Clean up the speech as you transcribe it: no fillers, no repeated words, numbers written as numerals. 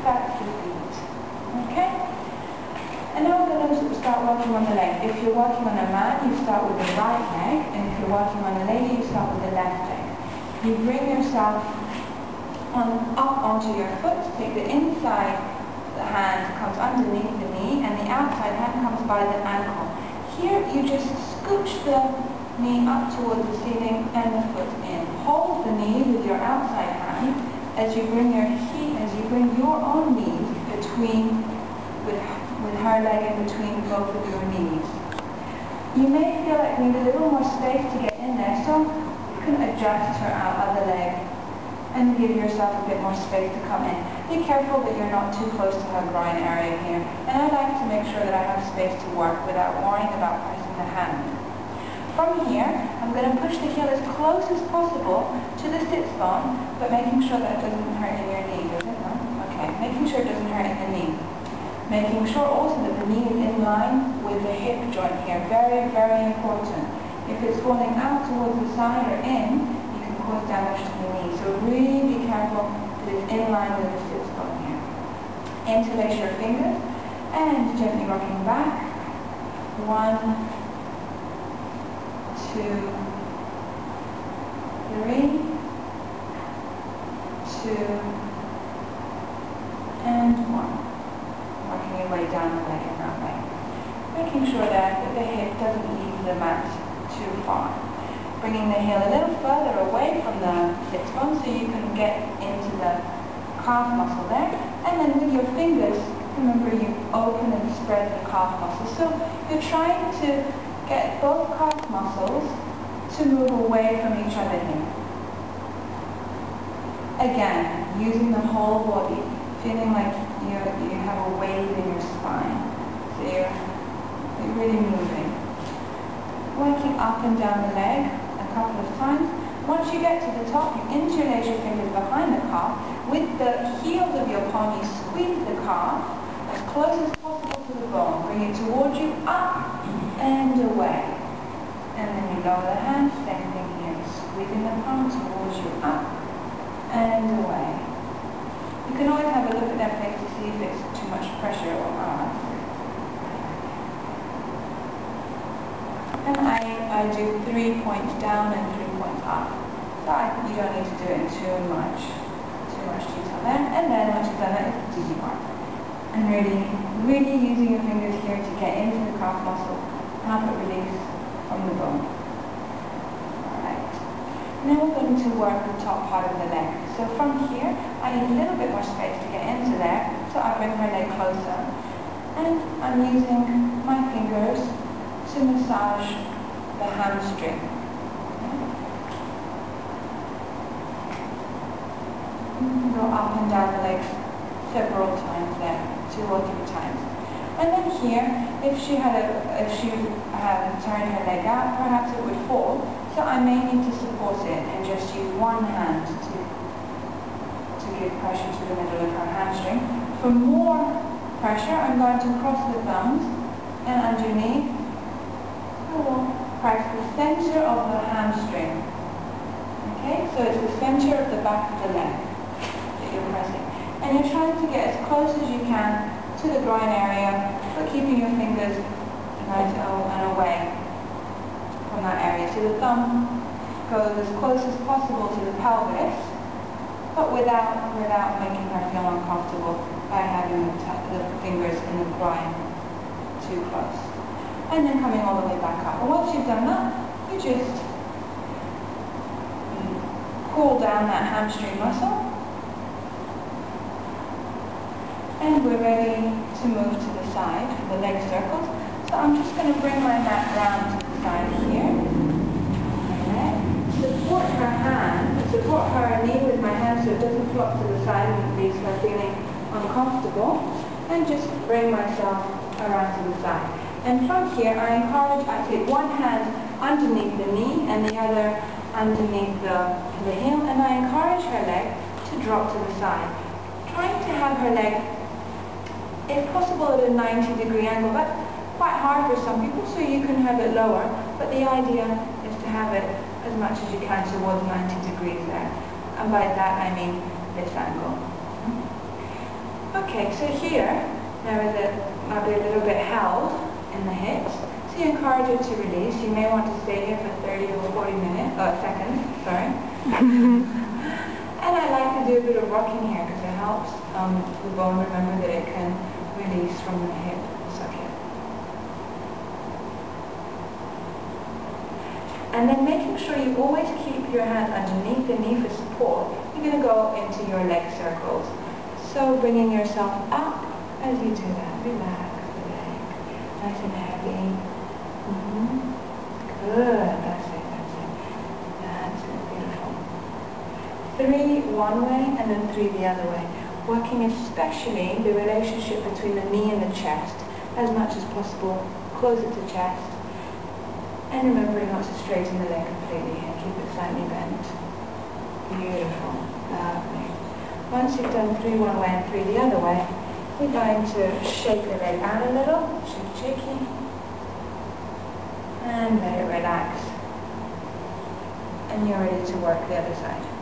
That's the feet. Okay? And now we're going to start working on the leg. If you're working on a man, you start with the right leg, and if you're working on a lady, you start with the left leg. You bring yourself up onto your foot, take the inside the hand comes underneath the knee, and the outside hand comes by the ankle. Here you just scooch the knee up towards the ceiling and the foot in. Hold the knee with your outside hand as you bring your own knees between with her leg in between both of your knees. You may feel like you need a little more space to get in there, so you can adjust her other leg and give yourself a bit more space to come in. Be careful that you're not too close to her groin area here. And I like to make sure that I have space to work without worrying about pressing the hand. From here, I'm going to push the heel as close as possible to the sits bone, but making sure that it doesn't hurt in your knee, does it? No? Okay, making sure it doesn't hurt in the knee. Making sure also that the knee is in line with the hip joint here. Very, very important. If it's falling out towards the side or in, you can cause damage to the knee. So really be careful that it's in line with the sits bone here. Interlace your fingers and gently rocking back. 1, 2, 3, 2, and 1. Working your way down the leg in that way. Making sure that the hip doesn't leave the mat too far. Bringing the heel a little further away from the sits bone so you can get into the calf muscle there. And then with your fingers, remember you open and spread the calf muscle. So you're trying to get both calf muscles to move away from each other here. Again, using the whole body, feeling like you have a weight in your spine. So you're really moving. Working up and down the leg a couple of times. Once you get to the top, you interlace your fingers behind the calf. With the heels of your palm, you squeeze the calf as close as possible to the bone. Bring it towards you, up and away. And then you lower the hand, same thing here. Squeezing the palm towards you, up and away. You can always have a look at that face to see if it's too much pressure or not. And I do 3 points down and 3 points up. So you don't need to do it in too much detail there. And then once you've done it, it's easy part. And really using your fingers here to get into the calf muscle, have it release from the bone. Alright. Now we're going to work the top part of the leg. So from here, I need a little bit more space to get into there, so I bring my leg closer. And I'm using my fingers to massage the hamstring. Go up and down the legs several times there, 2 or 3 times. And then here, if she had turned her leg out, perhaps it would fall. So I may need to support it and just use one hand to give pressure to the middle of her hamstring. For more pressure, I'm going to cross the thumbs and underneath. I will press the center of the hamstring. Okay, so it's the center of the back of the leg that you're pressing. And you're trying to get as close as you can to the groin area, but keeping your fingers nice and away from that area. So the thumb goes as close as possible to the pelvis, but without making her feel uncomfortable by having the fingers in the groin too close. And then coming all the way back up. And once you've done that, you just cool down that hamstring muscle. And we're ready to move to the side, the leg circles. So I'm just going to bring my mat round to the side here. Okay. Support her knee with my hand so it doesn't flop to the side and leaves her feeling uncomfortable. And just bring myself around to the side. And from here, I take one hand underneath the knee and the other underneath the heel, and I encourage her leg to drop to the side. Trying to have her leg, if possible, at a 90-degree angle. That's quite hard for some people, so you can have it lower. But the idea is to have it as much as you can towards 90 degrees there. And by that I mean this angle. Okay, so here, now it might be a little bit held in the hips. So you encourage it to release. You may want to stay here for 30 or 40 seconds, sorry. And I like to do a bit of rocking here because it helps the bone remember that it can release from the hip socket. And then making sure you always keep your hands underneath the knee for support. You're going to go into your leg circles. So bringing yourself up as you do that. Relax the leg. Nice and heavy. Good. That's it. That's it. That's it. Beautiful. 3 one way and then 3 the other way. Working especially the relationship between the knee and the chest as much as possible. Close it to chest. And remembering not to straighten the leg completely here. Keep it slightly bent. Beautiful. Lovely. Once you've done 3 one way and 3 the other way, we're going to shake the leg out a little. Shake, shaky. And let it relax. And you're ready to work the other side.